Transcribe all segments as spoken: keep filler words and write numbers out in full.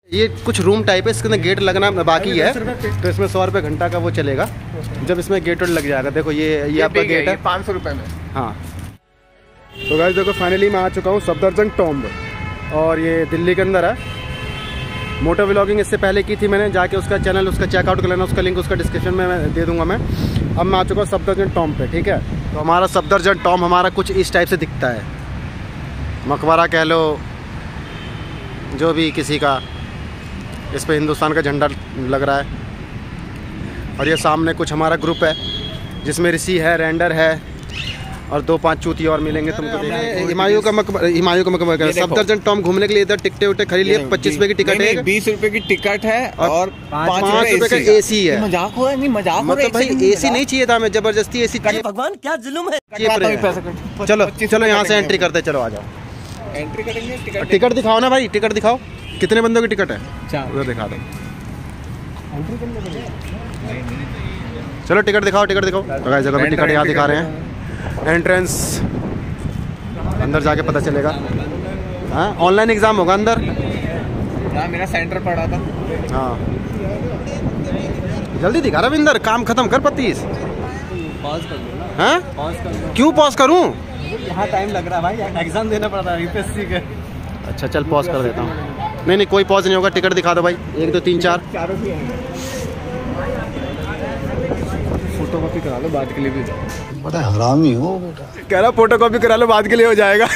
ये कुछ room type है, इसके अंदर गेट लगना बाकी है, तो इसमें सौ रुपये घंटा का वो चलेगा जब इसमें गेट वेट लग जाएगा। देखो ये ये आपका गेट है पाँच सौ रुपये में। हाँ तो गाइस देखो फाइनली मैं आ चुका हूँ सफदरजंग टॉम्ब, और ये दिल्ली के अंदर है। मोटर व्लॉगिंग इससे पहले की थी मैंने, जाके उसका चैनल उसका चेकआउट कर लेना, उसका लिंक उसका डिस्क्रिप्शन में मैं दे दूंगा मैं। अब मैं आ चुका हूँ सफदरजंग टॉम्ब पे, ठीक है। तो हमारा सफदरजंग टॉम्ब हमारा कुछ इस टाइप से दिखता है, मकबरा कह लो जो भी किसी का, इस पे हिंदुस्तान का झंडा लग रहा है। और ये सामने कुछ हमारा ग्रुप है जिसमें ऋषि है, रेंडर है और दो पांच चूती और मिलेंगे तुमको। हिमायू का मकबरा, हिमायू का मकबरा सफदरजंग टॉम्ब घूमने के लिए इधर टिकटें उटे खरीद लिए। पच्चीस रुपए की टिकट है, बीस रुपए की टिकट है और पाँच रुपए का एसी है। मजाक हो रहा है? नहीं मजाक मतलब भाई एसी नहीं चाहिए था, हमें जबरदस्ती एसी चाहिए। भगवान क्या जुल्म है। चलो चलो यहाँ से एंट्री करते, चलो आ जाओ एंट्री करेंगे। टिकट दिखाओ ना भाई, टिकट दिखाओ, कितने बंदों की टिकट है उधर दिखा दो। चलो टिकट दिखाओ, टिकट दिखाओ। जगह में टिकट यहाँ दिखा रहे हैं। एंट्रेंस अंदर जाके पता चलेगा। हाँ ऑनलाइन एग्जाम होगा अंदर। हाँ मेरा सेंटर पड़ा था। हाँ जल्दी दिखा रविंदर, काम खत्म कर पत्तीस। पॉज कर लो ना। हाँ पॉज कर लो। क्यों पॉज करूँ? यहाँ टाइम लग रहा है भाई, एग्जाम देना पड़ रहा है यूपीएससी का। अच्छा चल पॉज कर देता हूँ। नहीं नहीं कोई पॉज नहीं होगा, टिकट दिखा दो भाई, एक दो तीन चार। फोटो कॉपी करा लो बाद के लिए भी। बड़ा हरामी हो बेटा। कह रहा फोटो कॉपी करा लो बाद के लिए हो जाएगा।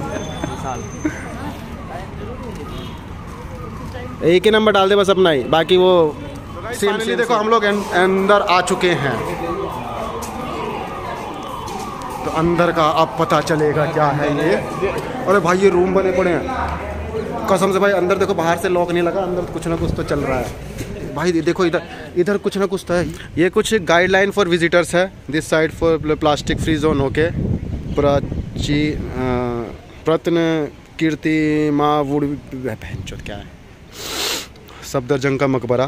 एक ही नंबर डाल दे बस अपना ही, बाकी वो सेम सेम। देखो हम लोग अंदर आ चुके हैं, तो अंदर का अब पता चलेगा क्या है ये। अरे भाई ये रूम बने पड़े हैं कसम से भाई। अंदर देखो बाहर से लॉक नहीं लगा, अंदर कुछ ना कुछ तो चल रहा है भाई। देखो इधर इधर कुछ ना कुछ तो है। ये कुछ गाइडलाइन फॉर विजिटर्स है। This side for plastic free zone. Okay प्राची प्रत्न कीर्ति माँ वुड बहनचोद क्या है, सफदरजंग का मकबरा।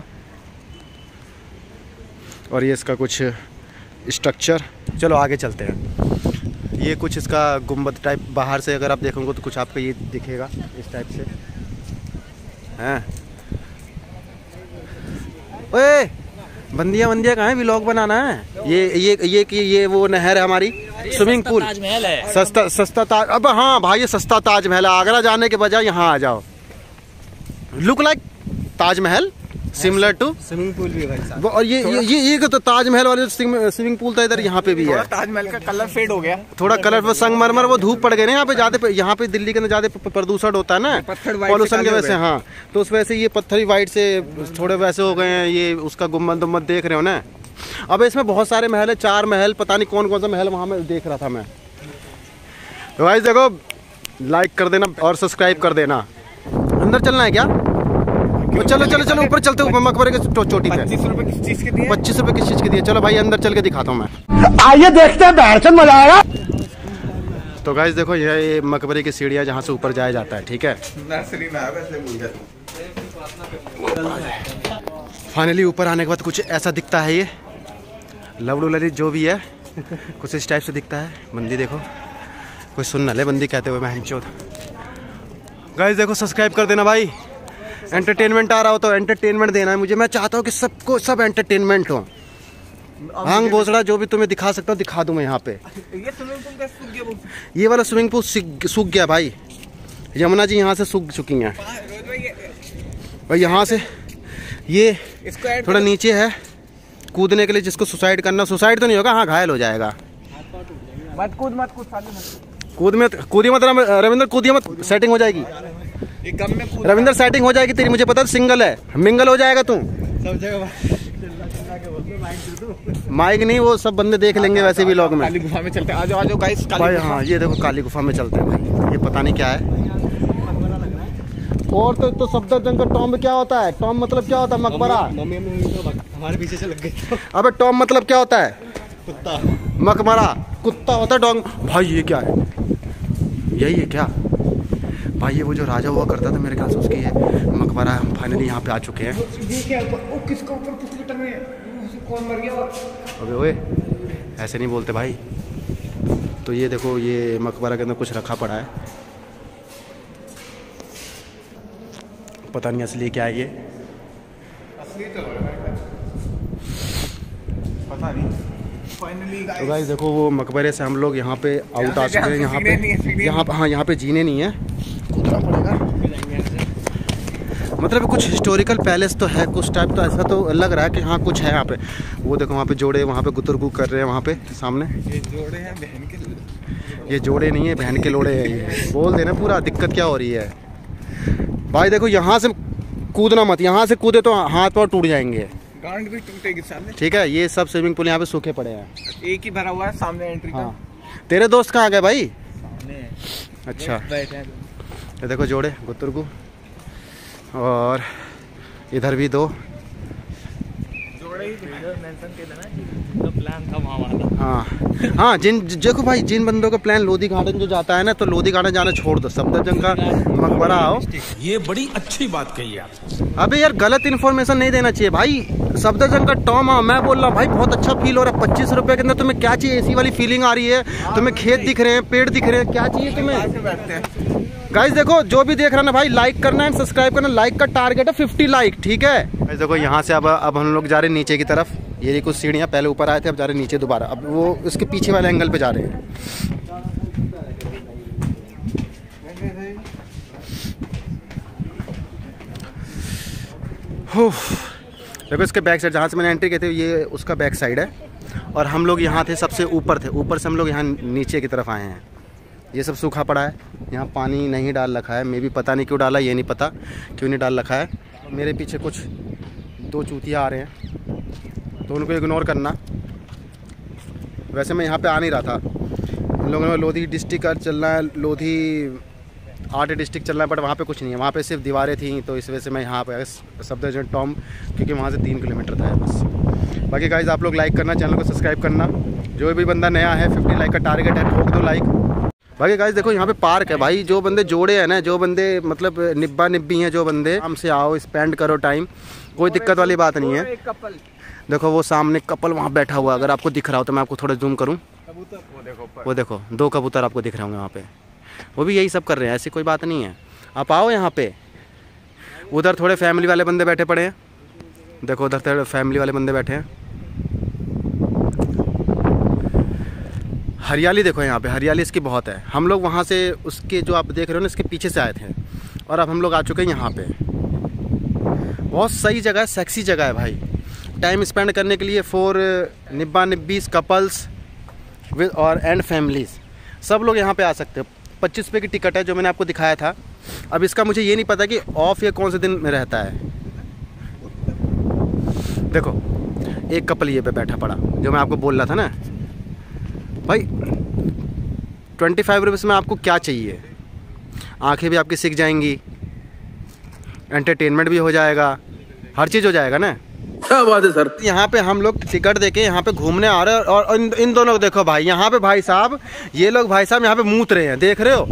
और ये इसका कुछ स्ट्रक्चर। चलो आगे चलते हैं। ये कुछ इसका गुम्बद टाइप बाहर से अगर आप देखोगे तो कुछ आपको ये दिखेगा इस टाइप से हैं। ओए बंदिया बंदिया कहाँ है, व्लॉग बनाना है। ये ये ये ये, ये वो नहर है हमारी, स्विमिंग पूल। ताजमहल है सस्ता सस्ता ताज। अब हाँ भाई ये सस्ता ताजमहल है। आगरा जाने के बजाय यहाँ आ जाओ। Look like Taj Mahal, similar to swimming pool भी भाई साहब। और ये ये ये ये तो ताजमहल वाले स्विमिंग पूल था इधर, यहाँ पे भी है। ताजमहल का कलर फेड हो गया थोड़ा कलर वो संगमरमर वो धूप पड़ गए ना यहाँ पे ज्यादा। यहाँ पे दिल्ली के अंदर ज्यादा प्रदूषण होता है ना पॉल्यूशन की वजह से। हाँ तो उस वजह से ये पत्थरी वाइट से थोड़े वैसे हो गए हैं। ये उसका गुम्बद गुम्बद देख रहे हो ना। अब इसमें बहुत सारे महल है, चार महल, पता नहीं कौन कौन सा महल वहाँ में देख रहा था मैं। तो भाई देखो लाइक कर देना और सब्सक्राइब कर देना। अंदर चलना है क्या? तो चलो चलो चलो ऊपर चलते हैं मकबरे के चोटी पे। पच्चीस रुपए किस चीज के दिए? पच्चीस रुपए किस चीज के दिए? चलो भाई अंदर चल के दिखाता हूँ मैं। आइए देखते हैं, बैठ मजा आएगा। तो गाइस देखो ये मकबरे की सीढ़ियाँ जहाँ से ऊपर जाया जाता है, ठीक है। नर्सरी में वैसे भूल गया तुम। फाइनली ऊपर आने के बाद कुछ ऐसा दिखता है। ये लवड़ू ललित जो भी है कुछ इस टाइप से दिखता है। बंदी देखो, कोई सुन न ले बंदी कहते हुए महंचोद। गाइस देखो सब्सक्राइब कर देना भाई। एंटरटेनमेंट आ रहा हो तो एंटरटेनमेंट देना है मुझे। मैं चाहता हूँ कि सबको सब एंटरटेनमेंट हो। भांग भोसड़ा जो भी तुम्हें दिखा सकता हूँ दिखा दूँ मैं यहाँ पे। ये स्विमिंग पूल कैसे सूख गया? ये वाला स्विमिंग पूल सूख गया भाई। यमुना जी यहाँ से सूख चुकी हैं भाई। यहाँ से ये थोड़ा नीचे है कूदने के लिए, जिसको सुसाइड करना। सुसाइड तो नहीं होगा, हाँ घायल हो जाएगा। मत कूद मत कूद कूद में कूदी मत रविंदर, कूदिए मत, सेटिंग हो जाएगी। रविंदर सेटिंग हो जाएगी तेरी, मुझे पता है सिंगल है, मिंगल हो जाएगा तू। माइक नहीं, वो सब बंदे देख लेंगे वैसे भी व्लॉग में। काली गुफा में चलते हैं, आ जाओ आ जाओ गाइस भाई। हाँ ये देखो काली गुफा में चलते हैं भाई। ये पता नहीं क्या है। और तो, तो सफदरजंग का टॉम्ब क्या होता है? टॉम्ब मतलब क्या होता है? मकबरा। हमारे पीछे से लग गए। अबे टॉम्ब मतलब क्या होता है? कुत्ता। मकबरा कुत्ता होता है। डॉग भाई ये क्या है? यही है क्या भाई? ये वो जो राजा हुआ करता था मेरे ख्याल से उसकी है मकबरा। हम फाइनली यहाँ पे आ चुके हैं। ये क्या वो किसका ऊपर पुतली टंग रही है? कौन मर गया? अबे ओए ऐसे नहीं बोलते भाई। तो ये देखो ये मकबरा के अंदर कुछ रखा पड़ा है। पता नहीं असली क्या है ये, असली तो पता नहीं। फाइनली तो गाइस देखो वो मकबरे से हम लोग यहाँ पे आउट आ चुके हैं। यहाँ पे यहाँ पे हाँ यहाँ पे जीने नहीं है, कूदना पड़ेगा। मतलब कुछ हिस्टोरिकल पैलेस तो है कुछ टाइप, तो ऐसा तो लग रहा है कि हाँ कुछ है यहाँ पे। वो देखो वहाँ पे जोड़े वहाँ पे गुतरगू कर रहे हैं वहाँ पे सामने। ये जोड़े हैं बहन के, ये जोड़े नहीं है बहन के लोड़े हैं ये। बोल देना पूरा दिक्कत क्या हो रही है भाई। देखो यहाँ से कूदना मत, यहाँ से कूदे तो हाथ पाँव टूट जाएंगे, गांड भी टूटेगी सामने। ठीक है। ये सब स्विमिंग पूल यहाँ पे सूखे पड़े हैं, एक ही भरा हुआ है सामने एंट्री का। हाँ तेरे दोस्त कहाँ गए भाई? सामने अच्छा बैठे हैं। ये देखो जोड़े गुतरगू, और इधर भी दो जोड़े ही मेंशन के देना कि प्लान था वहाँ वाला। हाँ हाँ जिन देखो भाई जिन बंदों का प्लान लोधी गार्डन जो जाता है ना, तो लोधी गार्डन जाना छोड़ दो, सफदरजंग का मकबरा आओ। ये बड़ी अच्छी बात कही आप। अबे यार गलत इन्फॉर्मेशन नहीं देना चाहिए भाई। सफदरजंग का टॉम आओ, मैं बोल रहा हूँ भाई बहुत अच्छा फील हो रहा है। पच्चीस रुपए के अंदर तुम्हें क्या चाहिए? एसी वाली फीलिंग आ रही है, तुम्हें खेत दिख रहे हैं, पेड़ दिख रहे हैं, क्या चाहिए तुम्हें? गाइस देखो जो भी देख रहा है ना भाई, लाइक करना है, सब्सक्राइब करना। लाइक का टारगेट है फिफ्टी लाइक, ठीक है। गाइस देखो यहाँ से अब अब हम लोग जा रहे हैं नीचे की तरफ। ये कुछ सीढ़ियाँ, पहले ऊपर आए थे, अब जा रहे हैं नीचे दोबारा। अब वो उसके पीछे वाले एंगल पे जा रहे हैं। देखो इसके बैक साइड जहाँ से मैंने एंट्री की थी, ये उसका बैक साइड है। और हम लोग यहाँ थे सबसे ऊपर थे, ऊपर से हम लोग यहाँ नीचे की तरफ आए हैं। ये सब सूखा पड़ा है, यहाँ पानी नहीं डाल रखा है। मे भी पता नहीं क्यों डाला, ये नहीं पता क्यों नहीं डाल रखा है। मेरे पीछे कुछ दो चूतिया आ रहे हैं, तो उनको इग्नोर करना। वैसे मैं यहाँ पे आ नहीं रहा था। इन लोगों ने लोधी डिस्ट्रिक्ट का चलना है, लोधी आर्ट डिस्ट्रिक्ट चलना है, बट वहाँ पे कुछ नहीं है। वहाँ पे सिर्फ दीवारें थी, तो इस वजह से मैं यहाँ पे सफदरजंग टॉम, क्योंकि वहाँ से तीन किलोमीटर था बस। बाकी गाइस आप लोग लाइक करना, चैनल को सब्सक्राइब करना। जो भी बंदा नया है, फिफ्टी लाइक का टारगेट है, ठोक दो लाइक। बाकी गाइस देखो यहाँ पे पार्क है भाई। जो बंदे जोड़े हैं ना, जो बंदे मतलब निब्बा निब्बी हैं, जो बंदे आराम से आओ, स्पेंड करो टाइम, कोई दिक्कत वाली बात नहीं है। देखो वो सामने कपल वहाँ बैठा हुआ, अगर आपको दिख रहा हो तो मैं आपको थोड़ा जूम करूँ। वो देखो दो कबूतर आपको दिख रहे होंगे वहाँ पे, वो भी यही सब कर रहे हैं, ऐसी कोई बात नहीं है। आप आओ यहाँ पे। उधर थोड़े फैमिली वाले बंदे बैठे पड़े हैं, देखो उधर थोड़े फैमिली वाले बंदे बैठे हैं। हरियाली देखो यहाँ पे, हरियाली इसकी बहुत है। हम लोग वहाँ से उसके जो आप देख रहे हो ना, इसके पीछे से आए थे, और अब हम लोग आ चुके हैं यहाँ पे। बहुत सही जगह है, सेक्सी जगह है भाई, टाइम स्पेंड करने के लिए फॉर निब्बा निब्बीज, कपल्स विद और एंड फैमिलीज, सब लोग यहाँ पे आ सकते हो। पच्चीस रुपये की टिकट है जो मैंने आपको दिखाया था। अब इसका मुझे ये नहीं पता कि ऑफ या कौन से दिन में रहता है। देखो एक कपल ये पे बैठा पड़ा, जो मैं आपको बोल रहा था ना भाई। ट्वेंटी फाइव रुपीज़ में आपको क्या चाहिए? आंखें भी आपकी सिक जाएंगी, एंटरटेनमेंट भी हो जाएगा, हर चीज़ हो जाएगा ना। क्या बात है सर। यहाँ पे हम लोग टिकट देके यहाँ पे घूमने आ रहे हैं, और, और इन, इन दोनों को देखो भाई, यहाँ पे भाई साहब, ये लोग भाई साहब यहाँ पे मूत रहे हैं, देख रहे हो,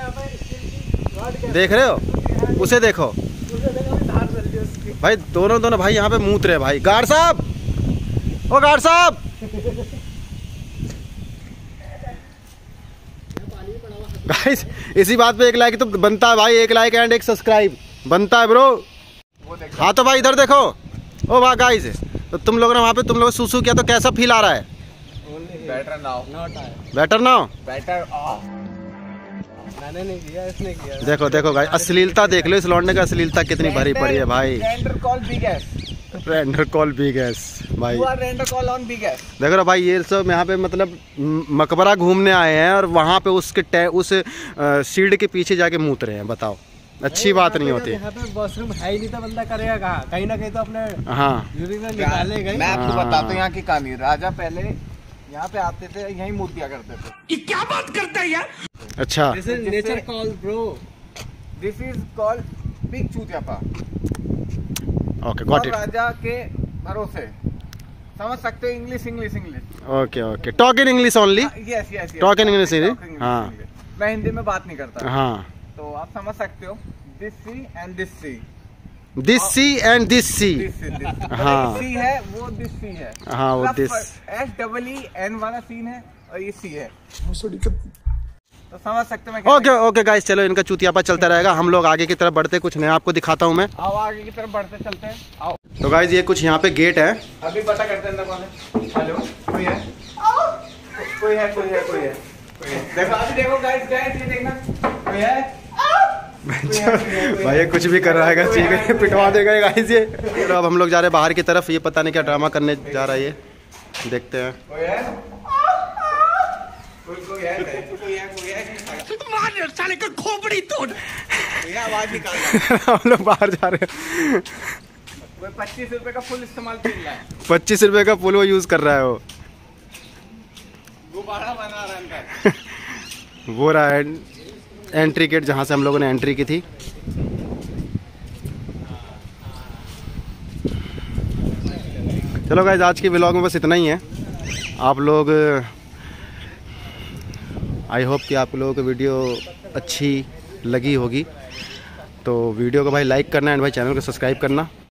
देख रहे हो, उसे देखो भाई, दोनों दोनों भाई यहाँ पे मूत रहे हैं भाई। गार्ड साहब, ओ गार्ड साहब, गाइस इसी बात पे एक लाइक तो बनता है भाई, एक लाइक एंड एक सब्सक्राइब बनता है ब्रो। हाँ तो भाई इधर देखो, ओ वाह गाइस, तो तुम लोगों ने वहाँ पे तुम लोग सूसू किया तो कैसा फील आ रहा है? Better now, better now, better मैंने नहीं किया, इसने किया। देखो देखो गाइस, अश्लीलता देख लो इस लौंडे का, अश्लीलता कितनी भरी पड़ी है भाई। Render call big S, render call big S भाई, render call on big S. देखो ना भाई, ये सब यहाँ पे मतलब मकबरा घूमने आए हैं, और वहाँ पे उसके उस सीढ़ी के पीछे जाके मूत रहे हैं। बताओ, अच्छी बात नहीं होती। यहाँ पे वॉशरूम है ही नहीं, तो बंदा करेगा कहाँ? कहीं ना कहीं तो अपने हाँ निकाले गए। मैं आपको बताता हूँ यहाँ की कहानी। राजा पहले यहाँ पे आते थे, यहीं मूत दिया करते थे। ये क्या बात करता है यार? अच्छा, this is nature call bro, this is called big चूतियापा। Okay got it. राजा के भरोसे, समझ सकते हो? English English English okay okay, talk in English only. Yes yes, talk in English. हाँ, मैं हिंदी में बात नहीं करता। हाँ, तो आप समझ सकते हो, this sea and this see, this sea and this see. हाँ, सी है वो, दिस सी है। हाँ वो this, S double E N वाला सीन है, और ये सी है। तो समझ सकते मैं। ओके ओके गाइस, चलो इनका चूतियापा चलता रहेगा, हम लोग आगे की तरफ बढ़ते, कुछ नया आपको दिखाता हूँ मैं। आओ आगे की तरफ बढ़ते चलते हैं, आओ। तो गाइस ये कुछ यहाँ पे गेट है, अभी पता करते हैं अंदर कौन है। हेलो, कोई है? कोई है कोई है कोई है कोई है। देखो अभी देखो गाइस, गाइस ये देखना, कोई है? भाई ये कुछ भी कर रहा है, ठीक है, पिटवा देगा गाइस ये। तो अब हम लोग जा रहे हैं बाहर की तरफ, ये पता नहीं क्या ड्रामा करने जा रहा है ये, देखते हैं। कोई है? कोई कोई है? कोई है कोई है? मार साले का खोपड़ी तोड़। ये आवाज निकाल रहा है। हम लोग बाहर जा रहे हैं। वो पच्चीस रुपए का फुल इस्तेमाल कर रहा है। पच्चीस रुपए का फुल वो यूज कर रहा है, वो गुब्बारा बना रहा है अंदर। वो रहा है एंट्री गेट जहाँ से हम लोगों ने एंट्री की थी। चलो गाइस, आज की व्लॉग में बस इतना ही है। आप लोग, आई होप कि आप लोगों को वीडियो अच्छी लगी होगी, तो वीडियो को भाई लाइक करना एंड भाई चैनल को सब्सक्राइब करना।